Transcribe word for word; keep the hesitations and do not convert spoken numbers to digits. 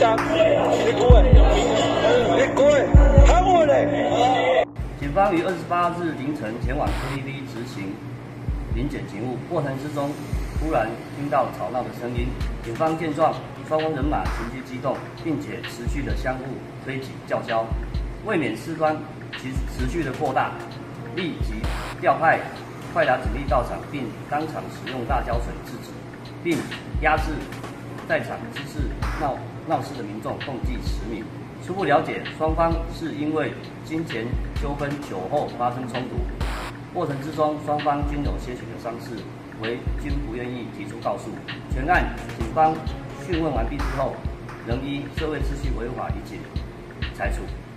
站，你过来，你过来，喊我嘞！ 警方于二十八日凌晨前往 K T V 执行临检勤务，过程之中突然听到吵闹的声音，警方见状，双方人马情绪激动，并且持续的相互推挤叫嚣，为免事端其持续的扩大，立即调派快打警力到场，并当场使用辣椒水制止，并压制在场滋事闹闹事的民众共计十名。初步了解，双方是因为金钱纠纷酒后发生冲突，过程之中双方均有些许的伤势，为均不愿意提出告诉。全案警方讯问完毕之后，仍依社会秩序维护法理解裁处。